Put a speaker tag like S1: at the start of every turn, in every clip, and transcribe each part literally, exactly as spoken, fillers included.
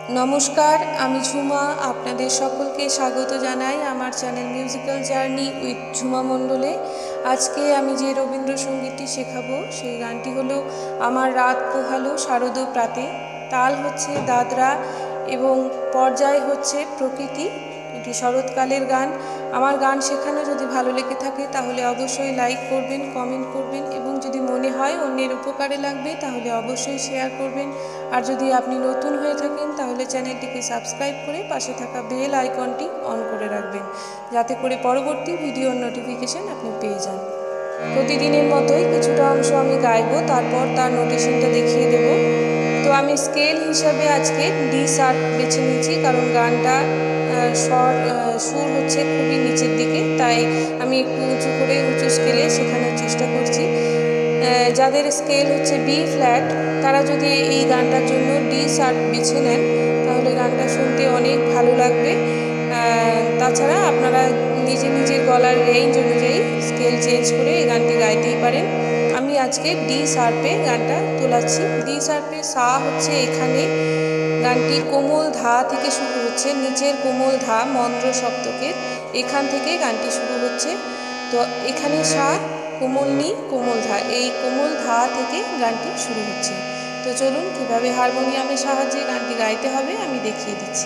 S1: নমস্কার, আমি ঝুমা। আপনাদের সকলকে স্বাগত জানাই আমার channel musical journey with Jhuma মণ্ডলে। আজকে আমি যে রবীন্দ্রসঙ্গীতটি শেখাবো সেই গানটি হলো আমার রাত পোহালো শারদ প্রাতে। তাল হচ্ছে দাদরা এবং পর্যায় হচ্ছে প্রকৃতি। এটি শরৎকালের গান। আমার গান শেখানো যদি ভালো লেগে থাকে তাহলে অবশ্যই লাইক করবেন, কমেন্ট করবেন এবং যদি মনে হয় অন্যের উপকারে লাগবে তাহলে অবশ্যই শেয়ার করবেন। আর যদি আপনি নতুন হয়ে থাকেন তাহলে চ্যানেলটিকে সাবস্ক্রাইব করে পাশে থাকা বেল আইকনটি অন করে রাখবেন, যাতে করে পরবর্তী ভিডিওর নোটিফিকেশান আপনি পেয়ে যান। প্রতিদিনের মতোই কিছুটা অংশ আমি গাইবো, তারপর তার নোটেশনটা দেখিয়ে দেব। তো আমি স্কেল হিসাবে আজকে ডি শার্প বেছে নিয়েছি, কারণ গানটা স্বর সুর হচ্ছে খুবই নিচের দিকে, তাই আমি একটু উঁচু করে উঁচু স্কেলে শেখানোর চেষ্টা করছি। যাদের স্কেল হচ্ছে বি ফ্ল্যাট তারা যদি এই গানটার জন্য ডি শার্প বেছে নেন তাহলে গানটা শুনতে অনেক ভালো লাগবে। তাছাড়া আপনারা নিজে নিজের গলার রেঞ্জ অনুযায়ী স্কেল চেঞ্জ করে এই গানটি গাইতেই পারেন। আমি আজকে ডি শার্পে গানটা তোলাচ্ছি। ডি শার্পে সা হচ্ছে এখানে। গানটি কোমল ধা থেকে শুরু হচ্ছে, নিচের কোমল ধা মন্দ্র সপ্তকের এখান থেকে গানটি শুরু হচ্ছে। তো এখানে সা, কোমল নি, কোমল ধা, এই কোমল ধা থেকে গানটি শুরু হচ্ছে। তো চলুন কীভাবে হারমোনিয়ামের সাহায্যে গানটি গাইতে হবে আমি দেখিয়ে দিচ্ছি।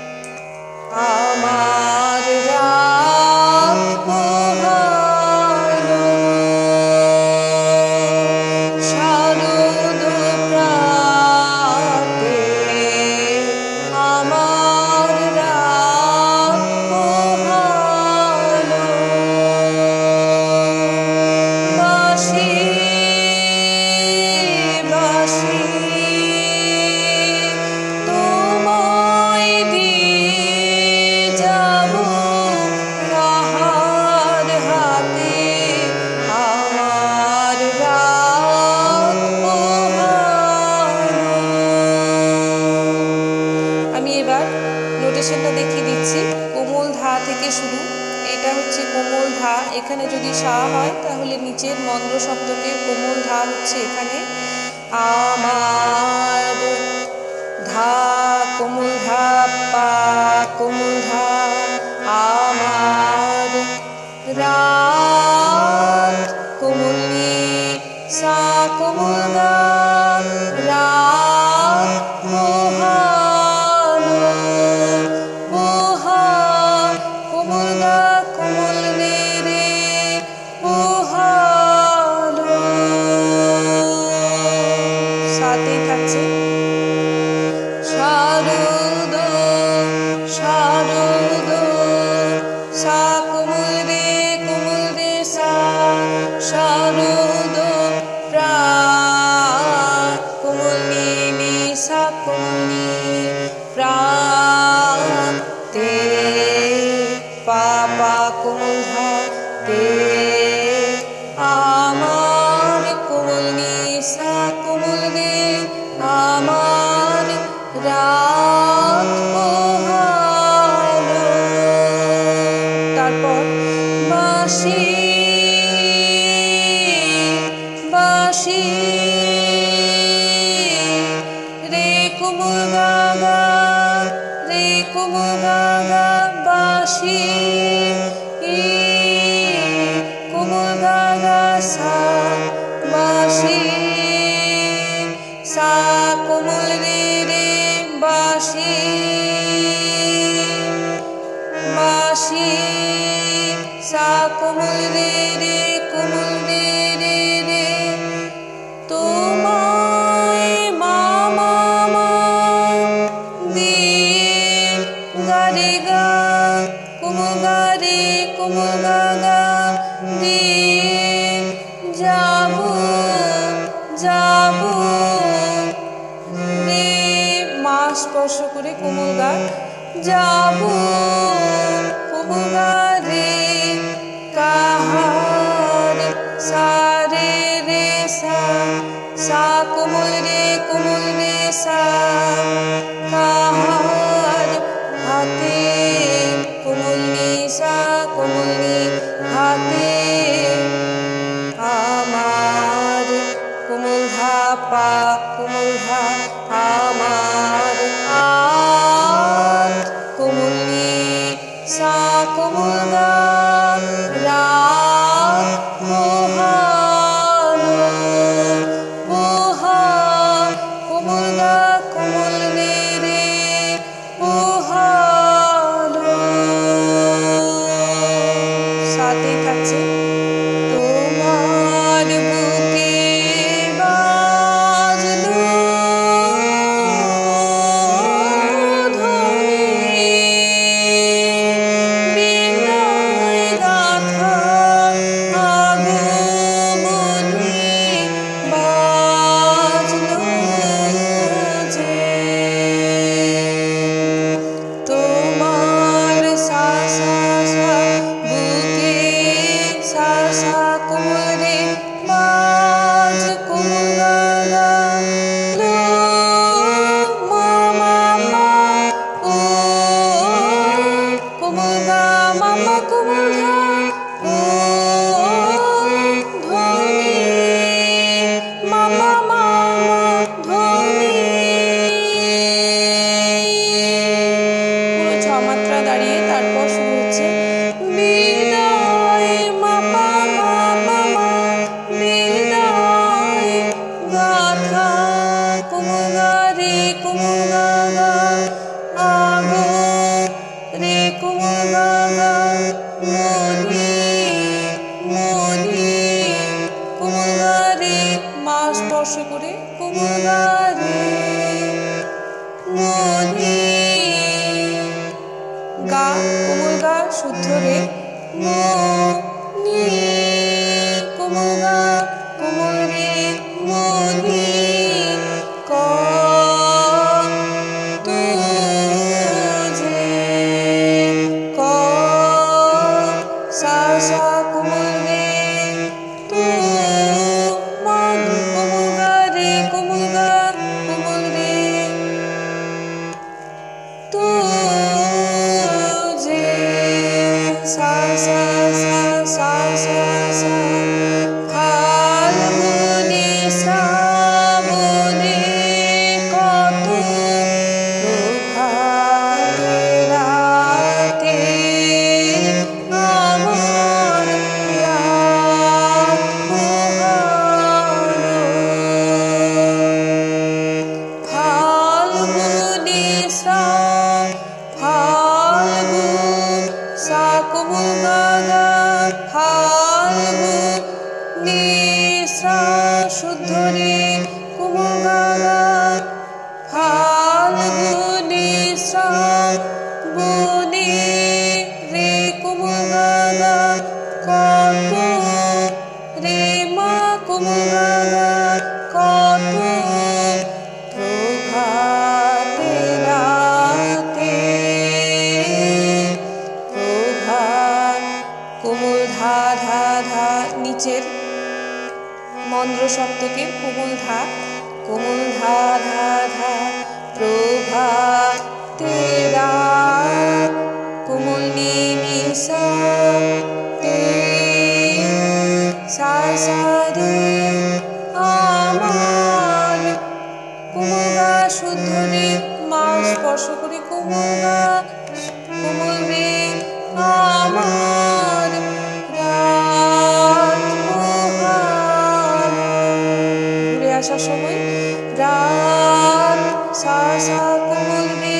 S1: আমার রাত পোহালো শারদ প্রাতে, আমার রাত পোহালো বাঁশি বাঁশি তোমায় দিয়ে যাব কাহার হাতে, আমার রাত পোহালো। আমি এবার নোটেশনটা দেখিয়ে দিচ্ছি। কোমল ধা থেকে শুরু, এটা হচ্ছে কোমল ধা। এখানে যদি সা হয় তাহলে নিচের মন্দ্র শব্দকের কোমল ধা হচ্ছে এখানে। আমার ধা কোমল ধা পা কোমল ধা, আমার রাত কোমল নি সা কোমল ধা, রাত পোহালো পোহা কোমল ধা কোমল রে রে পোহালো। সাথেই থাকছে শারদ শারদ সা কোমল রে কোমল রে সা, শারদ প্রাত কোমল নি নি সা কোমল নি, প্রাতে পা পা কোমল ধা তে, আমার কোমল নি সা কোমল রে, আমার রাত পোহালো। তারপর বাঁশি বাঁশি রে কোমল গা গা রে কোমল গা গা বাঁশি কোমল গা গা সা, বাঁশি সা কোমল রে রে বাঁশি বাঁশি সা কোমল রে রে কোমল রে রে রে, তোমায় মা মা মা দিয়ে গা রে গা কোমল গা রে কোমল গা গা দিয়ে যাব যাব রে মা স্পর্শ করে কোমল গা, যাব কোমল গা রে কাহার সা রে রে সা, সা কোমল রে কোমল রে সা, কাহার হাতে কোমল নি সা কোমল নি হাতে, আমার কোমল ধা পা কোমল ধা, আমার গা গা আগো রে কোমল গা গা মনি মনি কোমল গা রে মা স্পর্শ করে কোমল গা রে মনি গা কোমল গা শুদ্ধ রে মনি কোমল গা কোমল রে মনি ক তুঝে ক সা সা কোমল রে তু মা কোমল গা রে কোমল গা কোমল রে তুঝে সা সা সা সা সা সা ফাল্গুনে শ্রাবণে কত প্রভাতে রাতে আমার রাত পোহালো ফাল্গুনে শ্রাব ফাল্গুন সা কোমল গা গা ফাল্গুনে শ্রা শুদ্ধ রে কোমল গা গা ফাল্গুনে শ্রাবণে রে কোমল গা গা কত রে মা কোমল গা গা কত প্রভাতে রাতে প্রভাত কোমল ধা ধা ধা নিচের মন্দ্র সপ্তকের কোমল ধা কোমল ধা ধা ধা প্রভাতে রাত কোমল নি নি সা তে সা সা রে আমার কোমল গা শুদ্ধ রে মা স্পর্শ করে কোমল গা কোমল রে আমার রাত পোহালো ঘুরে আসার সময় রাত সা সা কোমল রে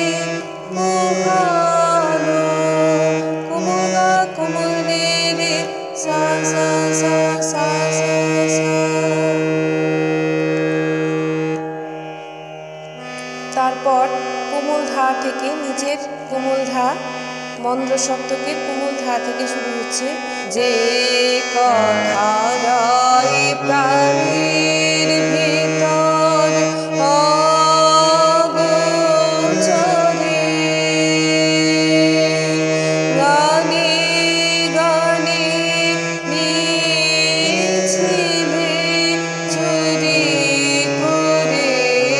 S1: পোহালো কোমল গা কোমল রে রে সা সা সা সা সা সা তারপর কোমল ধা থেকে নিচের কোমল ধা মন্দ্র সপ্তকের কোমল ধা থেকে শুরু হচ্ছে যে কথা রয় প্রাণের ভিতর অগোচরে গানে গানে নিছিলে চুরি করে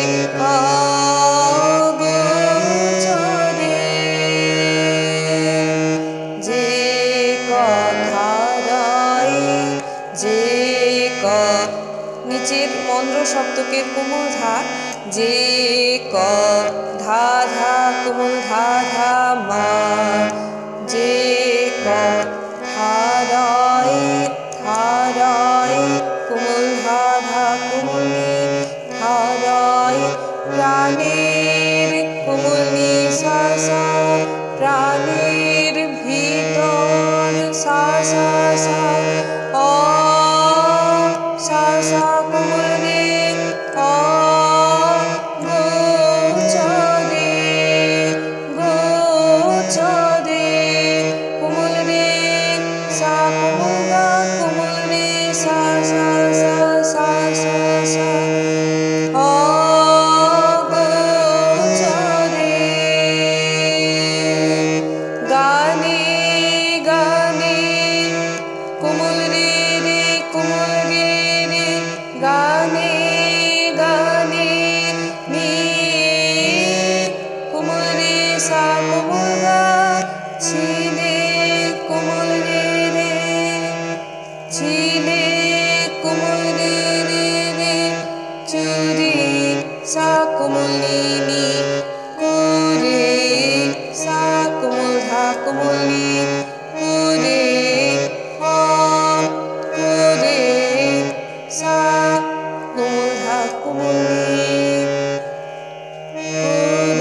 S1: অগোচরে যে কথা রয় যে ক নিচের মন্দ্র সপ্তকের কোমল ধা যে ক ধা ধা কোমল ধা ধা মা যে ক ধা রয় ধা রয় কোমল ধা ধা কোমল নি ধা রয় প্রাণের কোমল নি সা সা প্রাণের ভিতর সা সা সা অ সা সা কোমল রে অ গোচরে গোচরে কোমল রে সা কোমল গা কোমল রে সা সা সা সা সা সা অ গোচরে গানে গানে কোমল রে রে কোমল রে রে গানে গানে নি কোমল রে সা কোমল গা ছিলে কোমল রে রে ছিলে কোমল রে রে রে চুরি সা কোমল নি নি কুরে সা কোমল ধা কোমল নি কুরে অ কুরে সা কোমল ধা কোমল নি কুরে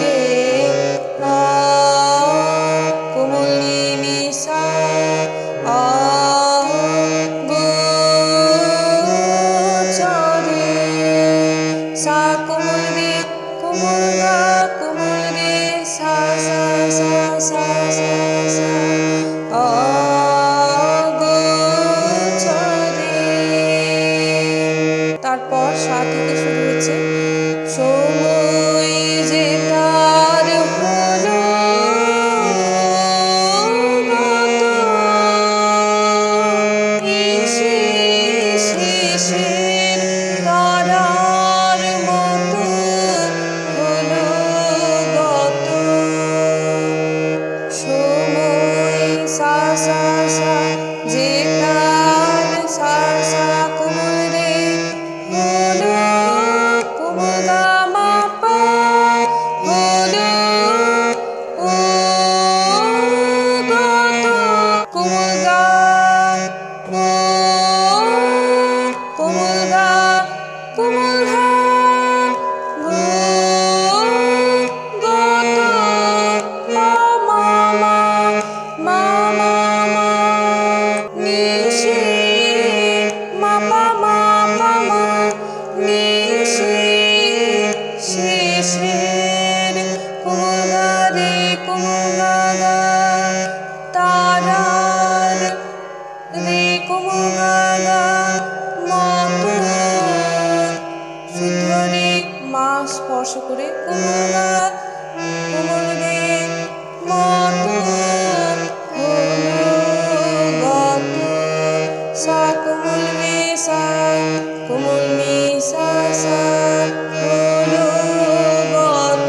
S1: স্পর্শ করে কোমল গা কোমল রে মতো হলো গত সা কোমল রে সা কোমল নি সা সা হলো গত।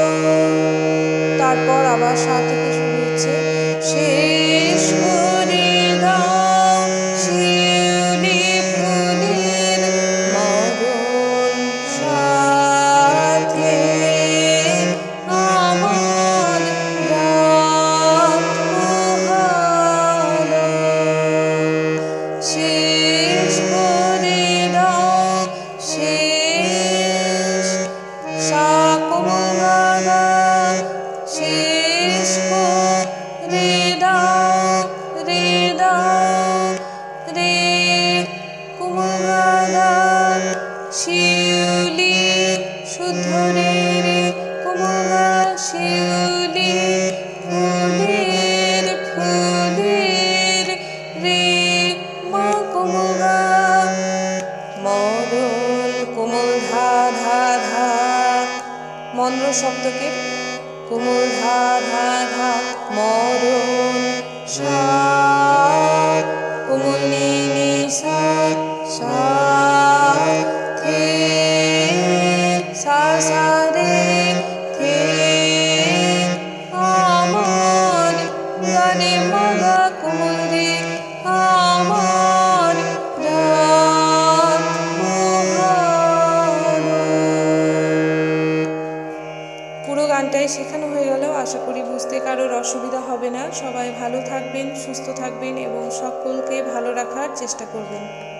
S1: তারপর আবার সা থেকে শুরু হচ্ছে শেষ করে দাও শিউলি ফুলের মরণ সাথে আমার রাত পোহালো। শেষ করে দাও শেষ সা কোমল গা শেষ করে দাও রে দাও রে কোমল গা শিউলি শুদ্ধ রে রে কোমল গা শিউলি ফুলের ফুলের রে মা কোমল গা মরণ কোমল ধা ধা ধা মন্দ্র সপ্তকের কোমল ধা ধা ধা মরণ সা কোমল নি নি সা সা থে সা সা রে থে আমার গা রে মা গা কোমল রে আমার রাত পোহালো। পুরো গানটাই শেখানো হয়ে গেল। আশা করি বুঝতে কারোর অসুবিধা হবে না। সবাই ভালো থাকবেন, সুস্থ থাকবেন এবং সকলকে ভালো রাখার চেষ্টা করবেন।